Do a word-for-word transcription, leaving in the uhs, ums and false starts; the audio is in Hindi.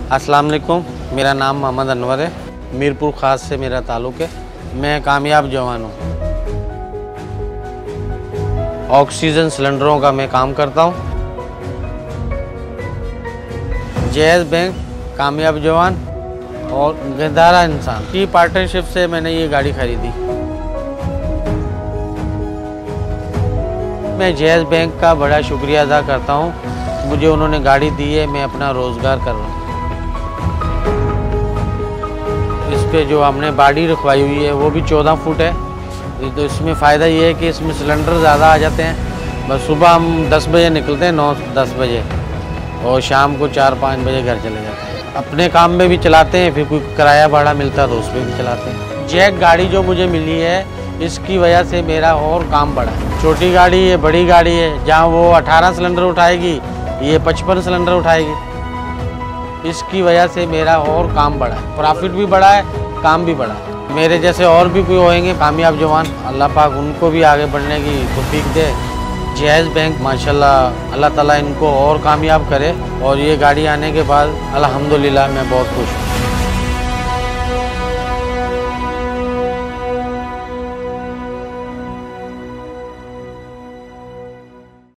अस्सलाम वालेकुम, मेरा नाम मोहम्मद अनवर है। मीरपुर ख़ास से मेरा ताल्लुक़ है। मैं कामयाब जवान हूँ। ऑक्सीजन सिलेंडरों का मैं काम करता हूँ। जैज़ बैंक, कामयाब जवान और गद्दारा इंसान की पार्टनरशिप से मैंने ये गाड़ी खरीदी। मैं जैज़ बैंक का बड़ा शुक्रिया अदा करता हूँ। मुझे उन्होंने गाड़ी दी है, मैं अपना रोज़गार कर रहा हूँ। इस पे जो हमने बाडी रखवाई हुई है वो भी चौदह फुट है। तो इसमें फ़ायदा ये है कि इसमें सिलेंडर ज़्यादा आ जाते हैं। बस सुबह हम दस बजे निकलते हैं, नौ दस बजे, और शाम को चार पाँच बजे घर चले जाते हैं। अपने काम में भी चलाते हैं, फिर कोई किराया भाड़ा मिलता है तो उस पर भी चलाते हैं। जैक गाड़ी जो मुझे मिली है, इसकी वजह से मेरा और काम बढ़ा है। छोटी गाड़ी है, बड़ी गाड़ी है। जहाँ वो अठारह सिलेंडर उठाएगी, ये पचपन सिलेंडर उठाएगी। इसकी वजह से मेरा और काम बढ़ा है, प्रॉफिट भी बढ़ा है, काम भी बढ़ा है। मेरे जैसे और भी कोई होंगे कामयाब जवान, अल्लाह पाक उनको भी आगे बढ़ने की तौफीक दे। जैज़ बैंक माशाल्लाह, अल्लाह ताला इनको और कामयाब करे। और ये गाड़ी आने के बाद अल्हम्दुलिल्लाह मैं बहुत खुश हूँ।